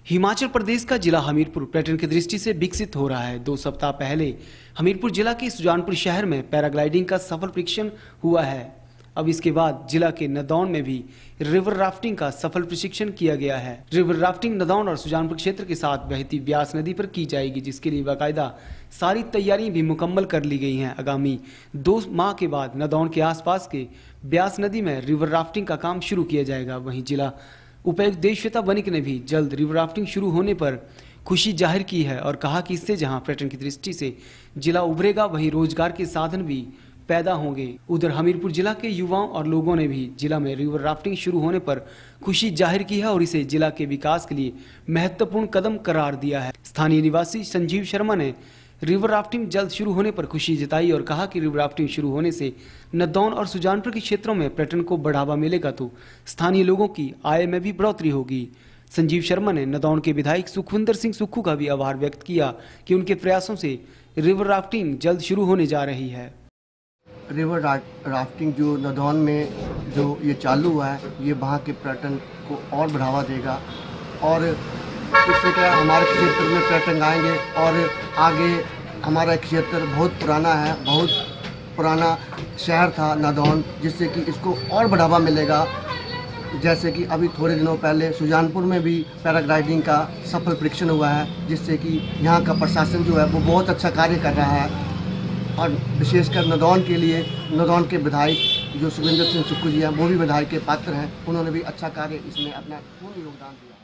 हिमाचल प्रदेश का जिला हमीरपुर पर्यटन की दृष्टि से विकसित हो रहा है। 2 सप्ताह पहले हमीरपुर जिला के सुजानपुर शहर में पैराग्लाइडिंग का सफल परीक्षण हुआ है। अब इसके बाद जिला के नदौन में भी रिवर राफ्टिंग का सफल प्रशिक्षण किया गया है। रिवर राफ्टिंग नदौन और सुजानपुर क्षेत्र के साथ बहती ब्यास नदी पर की जाएगी, जिसके लिए बाकायदा सारी तैयारियां भी मुकम्मल कर ली गई हैं। आगामी 2 माह के बाद नदौन के आसपास के ब्यास नदी में रिवर राफ्टिंग का काम शुरू किया जाएगा। वहीं जिला उपायुक्त देवश्वेता बनिक ने भी जल्द रिवर राफ्टिंग शुरू होने पर खुशी जाहिर की है और कहा कि इससे जहां पर्यटन की दृष्टि से जिला उभरेगा, वहीं रोजगार के साधन भी पैदा होंगे। उधर हमीरपुर जिला के युवाओं और लोगों ने भी जिला में रिवर राफ्टिंग शुरू होने पर खुशी जाहिर की है और इसे जिला के विकास के लिए महत्वपूर्ण कदम करार दिया है। स्थानीय निवासी संजीव शर्मा ने रिवर राफ्टिंग जल्द शुरू होने पर खुशी जताई और कहा कि रिवर राफ्टिंग शुरू होने से नदौन और सुजानपुर के क्षेत्रों में पर्यटन को बढ़ावा मिलेगा तो स्थानीय लोगों की आय में भी बढ़ोतरी होगी। संजीव शर्मा ने नदौन के विधायक सुखविंदर सिंह सुक्खू का भी आभार व्यक्त किया कि उनके प्रयासों से रिवर राफ्टिंग जल्द शुरू होने जा रही है। रिवर राफ्टिंग जो नदौन में जो ये चालू हुआ है, ये वहाँ के पर्यटन को और बढ़ावा देगा और इससे क्या हमारे क्षेत्र में पर्यटन आएंगे और आगे हमारा क्षेत्र बहुत पुराना है, बहुत पुराना शहर था नदौन, जिससे कि इसको और बढ़ावा मिलेगा। जैसे कि अभी थोड़े दिनों पहले सुजानपुर में भी पैराग्लाइडिंग का सफल परीक्षण हुआ है, जिससे कि यहाँ का प्रशासन जो है वो बहुत अच्छा कार्य कर रहा है और विशेषकर नदौन के लिए नदौन के विधायक जो सुखविंदर सिंह सुक्खू जी हैं, वो भी विधायक के पात्र हैं। उन्होंने भी अच्छा कार्य इसमें अपना पूर्ण योगदान दिया है।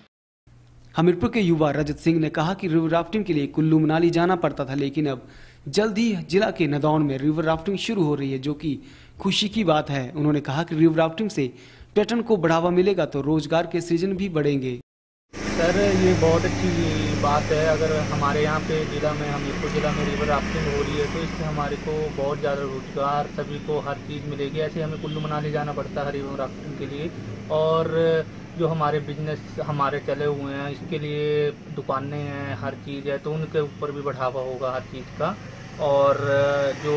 हमीरपुर के युवा रजत सिंह ने कहा कि रिवर राफ्टिंग के लिए कुल्लू मनाली जाना पड़ता था, लेकिन अब जल्द ही जिला के नदौन में रिवर राफ्टिंग शुरू हो रही है, जो कि खुशी की बात है। उन्होंने कहा कि रिवर राफ्टिंग से पर्यटन को बढ़ावा मिलेगा तो रोजगार के सृजन भी बढ़ेंगे। सर, ये बहुत अच्छी बात है। अगर हमारे यहाँ पे जिला में हमीरपुर जिला में रिवर राफ्टिंग हो रही है तो इससे हमारे को बहुत ज़्यादा रोजगार, सभी को हर चीज़ मिलेगी। ऐसे हमें कुल्लू मनाली जाना पड़ता है रिवर राफ्टिंग के लिए, और जो हमारे बिजनेस हमारे चले हुए हैं इसके लिए दुकानें हैं, हर चीज़ है, तो उनके ऊपर भी बढ़ावा होगा हर चीज़ का। और जो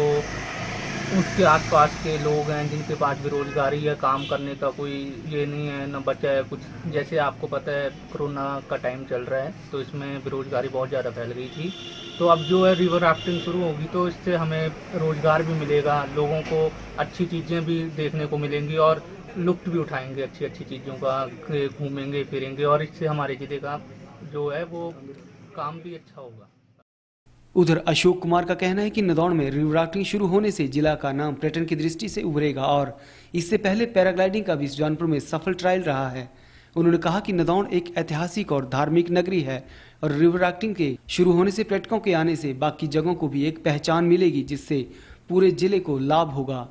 उसके आसपास के लोग हैं जिनके पास बेरोजगारी है, काम करने का कोई ये नहीं है, न बचा है कुछ। जैसे आपको पता है कोरोना का टाइम चल रहा है तो इसमें बेरोजगारी बहुत ज़्यादा फैल गई थी। तो अब जो है रिवर राफ्टिंग शुरू होगी तो इससे हमें रोजगार भी मिलेगा, लोगों को अच्छी चीज़ें भी देखने को मिलेंगी और लुत्फ़ भी उठाएंगे अच्छी अच्छी चीज़ों का, घूमेंगे फिरेंगे और इससे हमारे जिले का जो है वो काम भी अच्छा होगा। उधर अशोक कुमार का कहना है कि नदौन में रिवर राफ्टिंग शुरू होने से जिला का नाम पर्यटन की दृष्टि से उभरेगा और इससे पहले पैराग्लाइडिंग का भी सुजानपुर में सफल ट्रायल रहा है। उन्होंने कहा कि नदौन एक ऐतिहासिक और धार्मिक नगरी है और रिवर राफ्टिंग के शुरू होने से पर्यटकों के आने से बाकी जगहों को भी एक पहचान मिलेगी, जिससे पूरे जिले को लाभ होगा।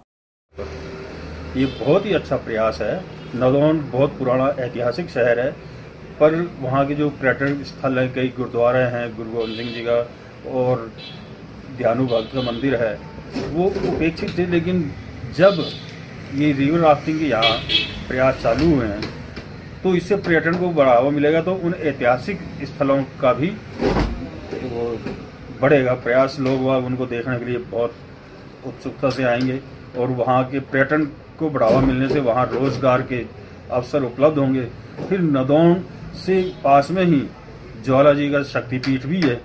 ये बहुत ही अच्छा प्रयास है। नदौन बहुत पुराना ऐतिहासिक शहर है, पर वहाँ के जो पर्यटन स्थल हैं, कई गुरुद्वारे हैं, गुरु गोविंद सिंह जी का और ध्यानु भक्त का मंदिर है, वो उपेक्षित थे। लेकिन जब ये रिवर राफ्टिंग के यहाँ प्रयास चालू हुए हैं तो इससे पर्यटन को बढ़ावा मिलेगा, तो उन ऐतिहासिक स्थलों का भी वो बढ़ेगा प्रयास। लोग वह उनको देखने के लिए बहुत उत्सुकता से आएंगे और वहाँ के पर्यटन को बढ़ावा मिलने से वहाँ रोजगार के अवसर उपलब्ध होंगे। फिर नदौन से पास में ही ज्वाला जी का शक्तिपीठ भी है,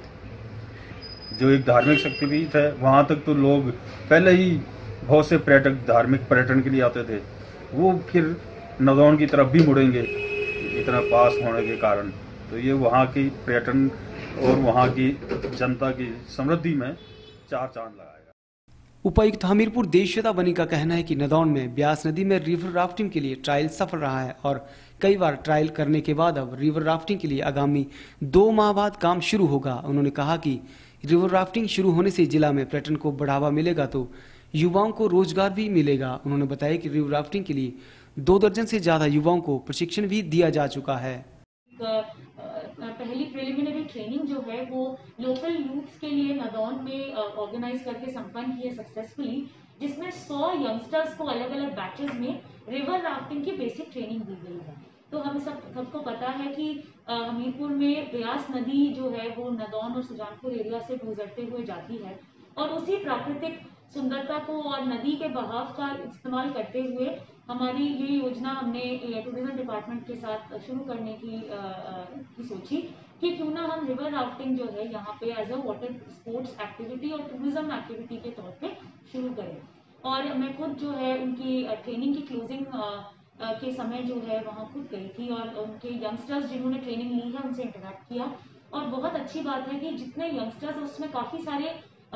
जो एक धार्मिक शक्तिपीठ है। वहाँ तक तो लोग पहले ही बहुत से पर्यटक धार्मिक पर्यटन के लिए आते थे, वो फिर नदौन की तरफ भी मुड़ेंगे इतना पास होने के कारण। तो ये वहाँ की पर्यटन और वहाँ की जनता की समृद्धि में 4 चांद लगाएगा। उपायुक्त हमीरपुर देवश्वेता बनिक का कहना है कि नदौन में ब्यास नदी में रिवर राफ्टिंग के लिए ट्रायल सफल रहा है और कई बार ट्रायल करने के बाद अब रिवर राफ्टिंग के लिए आगामी 2 माह बाद काम शुरू होगा। उन्होंने कहा कि रिवर राफ्टिंग शुरू होने से जिला में पर्यटन को बढ़ावा मिलेगा तो युवाओं को रोजगार भी मिलेगा। उन्होंने बताया कि रिवर राफ्टिंग के लिए 2 दर्जन से ज्यादा युवाओं को प्रशिक्षण भी दिया जा चुका है। पहली प्रिलिमिनरी ट्रेनिंग जो है वो लोकल यूथ्स के लिए नदौन में ऑर्गेनाइज करके संपन्न की है सक्सेसफुली, जिसमें 100 यंगस्टर्स को अलग अलग बैचेस में रिवर राफ्टिंग की बेसिक ट्रेनिंग दी गई है। तो हम सबको पता है कि हमीरपुर में ब्यास नदी जो है वो नदौन और सुजानपुर एरिया से गुजरते हुए जाती है और उसी प्राकृतिक सुंदरता को और नदी के बहाव का इस्तेमाल करते हुए हमारी ये योजना हमने टूरिज्म डिपार्टमेंट के साथ शुरू करने की सोची कि क्यों ना हम रिवर राफ्टिंग जो है यहाँ पे as a water sports activity और टूरिज्म एक्टिविटी के तौर पे शुरू करें। और मैं खुद जो है उनकी ट्रेनिंग की क्लोजिंग के समय जो है वहाँ खुद गई थी और उनके यंगस्टर्स जिन्होंने ट्रेनिंग ली है उनसे इंटरेक्ट किया। और बहुत अच्छी बात है कि जितने यंगस्टर्स उसमें काफ़ी सारे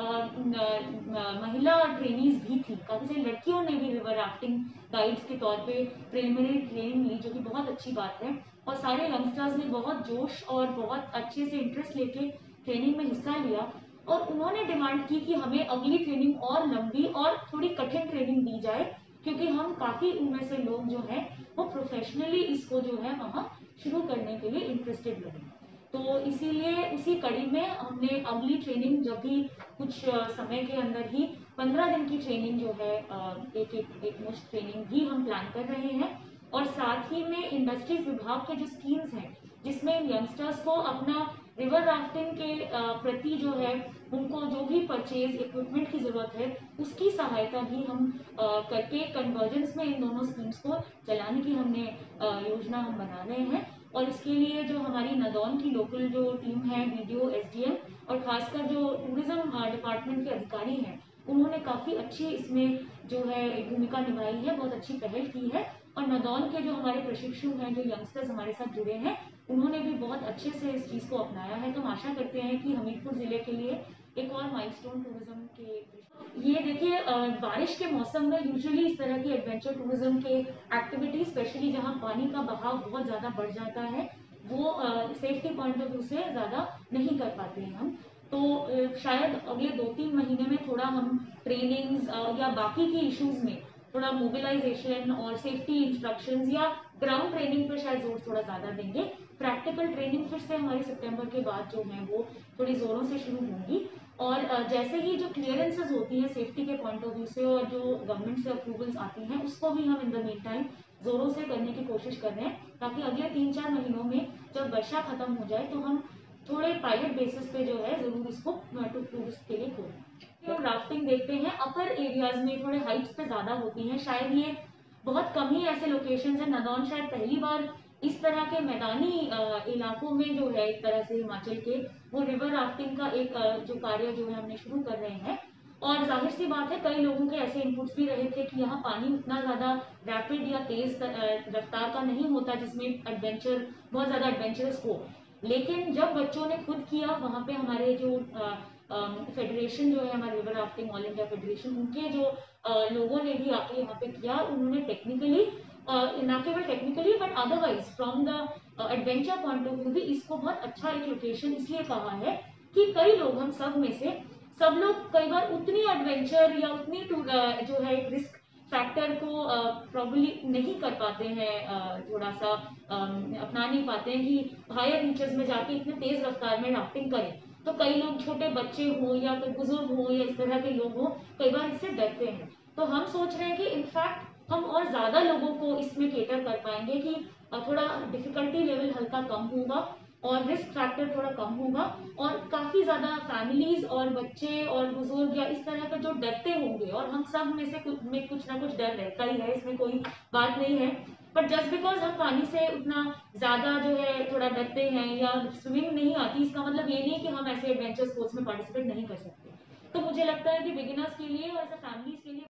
महिला ट्रेनीज भी थी, काफ़ी सारी लड़कियों ने भी रिवर राफ्टिंग गाइड्स के तौर पे प्रिलिमिनरी ट्रेनिंग ली, जो कि बहुत अच्छी बात है। और सारे यंगस्टर्स ने बहुत जोश और बहुत अच्छे से इंटरेस्ट लेके ट्रेनिंग में हिस्सा लिया। और उन्होंने डिमांड की कि हमें अगली ट्रेनिंग और लंबी और थोड़ी कठिन ट्रेनिंग दी जाए, क्योंकि हम काफ़ी उनमें से लोग जो हैं वो प्रोफेशनली इसको जो है वहाँ शुरू करने के लिए इंटरेस्टेड लगे। तो इसीलिए उसी कड़ी में हमने अगली ट्रेनिंग जब भी कुछ समय के अंदर ही 15 दिन की ट्रेनिंग जो है एक मुश्त ट्रेनिंग भी हम प्लान कर रहे हैं। और साथ ही में इंडस्ट्रीज विभाग के जो स्कीम्स हैं जिसमें यंगस्टर्स को अपना रिवर राफ्टिंग के प्रति जो है उनको जो भी परचेज इक्विपमेंट की जरूरत है उसकी सहायता भी हम करके कन्वर्जेंस में इन दोनों स्कीम्स को चलाने की हमने योजना हम बना रहे हैं। और इसके लिए जो हमारी नदौन की लोकल जो टीम है, वीडियो, एसडीएम और खासकर जो टूरिज्म डिपार्टमेंट के अधिकारी हैं, उन्होंने काफ़ी अच्छी इसमें जो है भूमिका निभाई है, बहुत अच्छी पहल की है। और नदौन के जो हमारे प्रशिक्षु हैं, जो यंगस्टर्स हमारे साथ जुड़े हैं, उन्होंने भी बहुत अच्छे से इस चीज़ को अपनाया है। तो हम आशा करते हैं कि हमीरपुर ज़िले के लिए एक और माइलस्टोन टूरिज्म के ये देखिए बारिश के मौसम में यूजुअली इस तरह की एडवेंचर टूरिज्म के एक्टिविटी, स्पेशली जहाँ पानी का बहाव बहुत ज़्यादा बढ़ जाता है, वो सेफ्टी पॉइंट ऑफ व्यू से ज़्यादा नहीं कर पाते हैं हम। तो शायद अगले 2-3 महीने में थोड़ा हम ट्रेनिंग्स या बाकी की इश्यूज में थोड़ा मोबिलाइजेशन और सेफ्टी इंस्ट्रक्शंस या ग्राउंड ट्रेनिंग पर शायद जोर थोड़ा ज़्यादा देंगे। प्रैक्टिकल ट्रेनिंग फिर से हमारी सितंबर के बाद जो है वो थोड़ी ज़ोरों से शुरू होंगी। और जैसे ही जो क्लियरेंसेस होती हैं सेफ्टी के पॉइंट ऑफ व्यू से और जो गवर्नमेंट से अप्रूवल्स आती हैं, उसको भी हम इन द मीन टाइम जोरों से करने की कोशिश कर रहे हैं, ताकि अगले 3-4 महीनों में जब वर्षा खत्म हो जाए तो हम थोड़े पायलट बेसिस पे जो है जरूर इसको टूरिस्ट के लिए खोलें। हम राफ्टिंग देखते हैं अपर एरियाज में, थोड़े हाइट्स पे ज्यादा होती हैं, शायद ये बहुत कम ही ऐसे लोकेशन है। नदौन शायद पहली बार इस तरह के मैदानी इलाकों में जो है एक तरह से हिमाचल के वो रिवर राफ्टिंग का एक जो कार्य जो है हमने शुरू कर रहे हैं। और जाहिर सी बात है कई लोगों के ऐसे इनपुट्स भी रहे थे कि यहाँ पानी उतना ज़्यादा रैपिड या तेज रफ्तार का नहीं होता जिसमें एडवेंचर बहुत ज़्यादा एडवेंचरस हो। लेकिन जब बच्चों ने खुद किया, वहाँ पे हमारे जो फेडरेशन जो है हमारे river rafting all India federation, उनके जो लोगों ने भी आके यहाँ पे किया, उन्होंने टेक्निकली न केवल technically but otherwise from the adventure point of view भी इसको बहुत अच्छा एक लोकेशन इसलिए कहा है कि कई लोग, हम सब में से सब लोग कई बार उतनी एडवेंचर या उतनी जो है रिस्क फैक्टर को प्रॉब्ली नहीं कर पाते हैं, थोड़ा सा अपना नहीं पाते हैं कि हायर रीचेस में जाके इतने तेज रफ्तार में राफ्टिंग करें। तो कई लोग, छोटे बच्चे हों या कोई बुजुर्ग हों या इस तरह के लोग हों, कई बार इससे डरते हैं। तो हम सोच रहे हैं कि इनफैक्ट हम और ज़्यादा लोगों को इसमें केटर कर पाएंगे कि थोड़ा डिफिकल्टी लेवल हल्का कम होगा और रिस्क फैक्टर थोड़ा कम होगा। और काफ़ी ज़्यादा फैमिलीज और बच्चे और बुजुर्ग या इस तरह का जो डरते होंगे, और हम सब में से कुछ ना कुछ डर रहता ही है, इसमें कोई बात नहीं है। बट जस्ट बिकॉज हम पानी से उतना ज़्यादा जो है थोड़ा डरते हैं या स्विमिंग नहीं आती, इसका मतलब ये नहीं कि हम ऐसे एडवेंचर स्पोर्ट्स में पार्टिसिपेट नहीं कर सकते। तो मुझे लगता है कि बिगिनर्स के लिए और ऐसे फैमिलीज के लिए